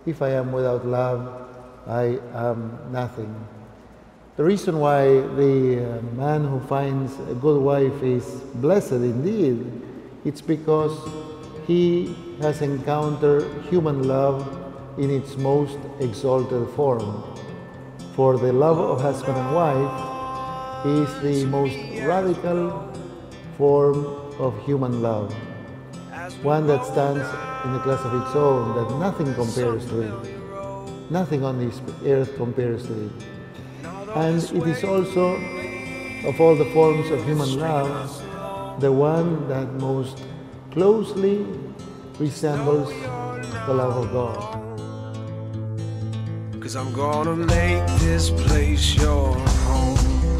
If I am without love, I am nothing. The reason why the man who finds a good wife is blessed indeed, it's because he has encountered human love in its most exalted form. For the love of husband and wife is the most radical form of human love, one that stands in a class of its own, that nothing compares to it. Nothing on this earth compares to it. And it is also, of all the forms of human love, the one that most closely resembles the love of God. 'Cause I'm gonna make this place your home.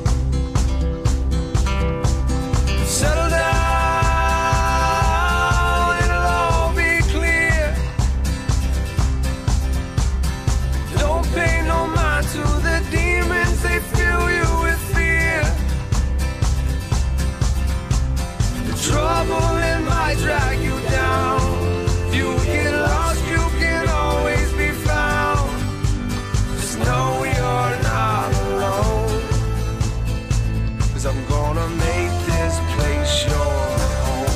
Settle down, it'll all be clear. Don't pay no mind to the demons, they fill you with fear. The trouble it might drag you down. If you get lost, you can always be found. Just know you're not alone. 'Cause I'm gonna make this place your home.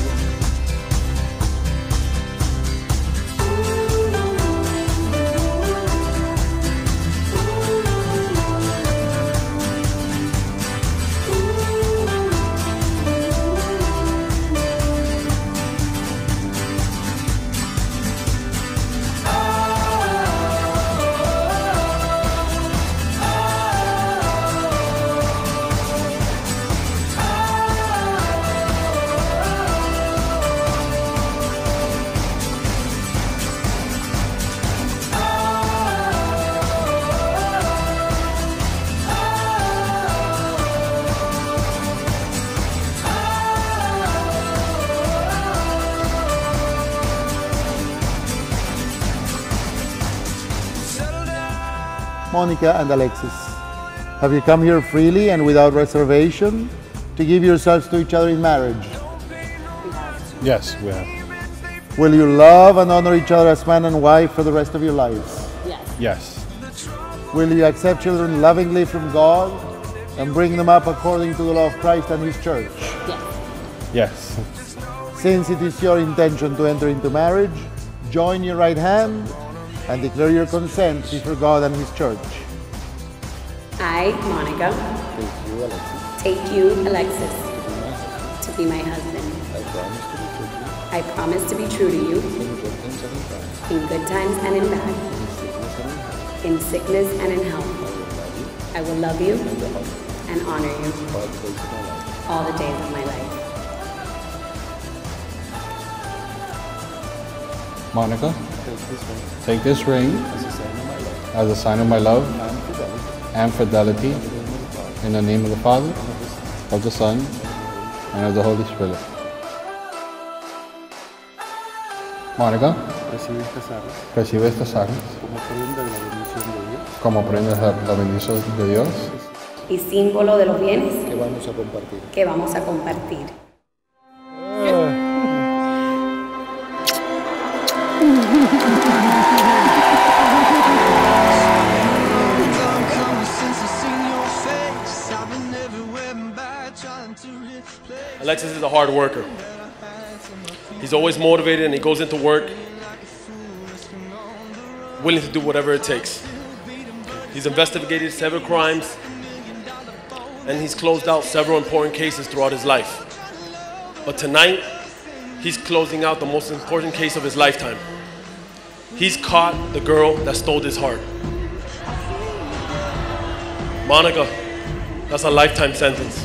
Monica and Alexis, have you come here freely and without reservation to give yourselves to each other in marriage? Yes, we have. Will you love and honor each other as man and wife for the rest of your lives? Yes. Yes. Will you accept children lovingly from God and bring them up according to the law of Christ and His church? Yes. Yes. Since it is your intention to enter into marriage, join your right hand and declare your consent before God and His church. I, Monica, take you, Alexis, to be my husband. I promise to be true to you in good times and in bad, in sickness and in health. I will love you and honor you all the days of my life. Monica, take this ring as a sign of my love and fidelity in the name of the Father, of the Son, and of the Holy Spirit. Monica, recibe estas armas como prenda de la bendición de Dios Y símbolo de los bienes Que vamos a compartir. que vamos a compartir. Alexis is a hard worker. He's always motivated and he goes into work willing to do whatever it takes. He's investigated several crimes and he's closed out several important cases throughout his life. But tonight, he's closing out the most important case of his lifetime. He's caught the girl that stole his heart. Monica, that's a lifetime sentence.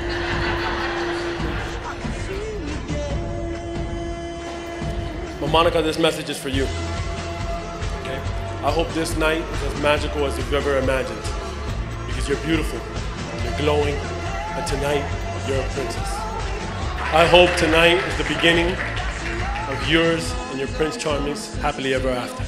But Monica, this message is for you. Okay? I hope this night is as magical as you've ever imagined. Because you're beautiful, you're glowing, and tonight you're a princess. I hope tonight is the beginning of yours and your Prince Charming's happily ever after.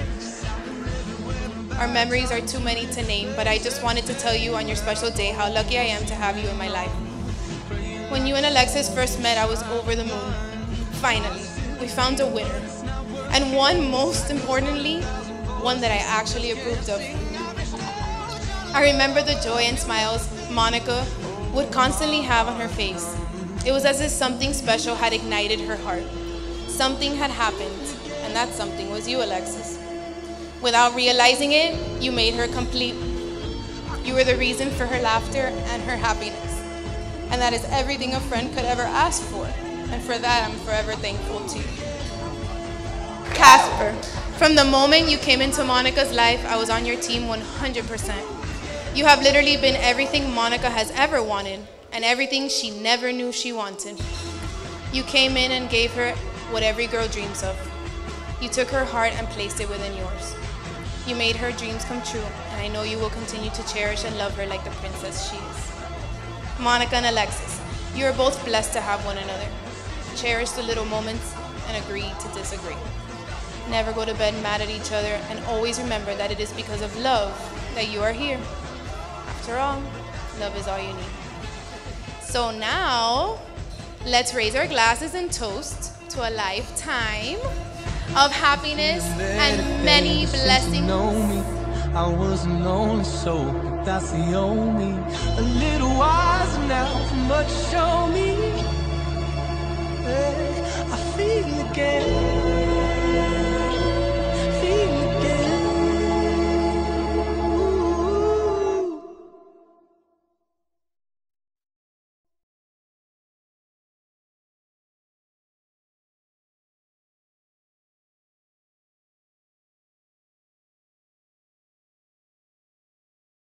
Our memories are too many to name, but I just wanted to tell you on your special day how lucky I am to have you in my life. When you and Alexis first met, I was over the moon. Finally, we found a winner. And one, most importantly, one that I actually approved of. I remember the joy and smiles Monica would constantly have on her face. It was as if something special had ignited her heart. Something had happened, and that something was you, Alexis. Without realizing it, you made her complete. You were the reason for her laughter and her happiness. And that is everything a friend could ever ask for. And for that, I'm forever thankful to you. Casper, from the moment you came into Monica's life, I was on your team 100%. You have literally been everything Monica has ever wanted and everything she never knew she wanted. You came in and gave her what every girl dreams of. You took her heart and placed it within yours. You made her dreams come true, and I know you will continue to cherish and love her like the princess she is. Monica and Alexis, you are both blessed to have one another. Cherish the little moments and agree to disagree. Never go to bed mad at each other, and always remember that it is because of love that you are here. After all, love is all you need. So now, let's raise our glasses and toast to a lifetime of happiness and many blessings. I was a lonely soul, that's the only. A little wiser now for much show me. I feel again.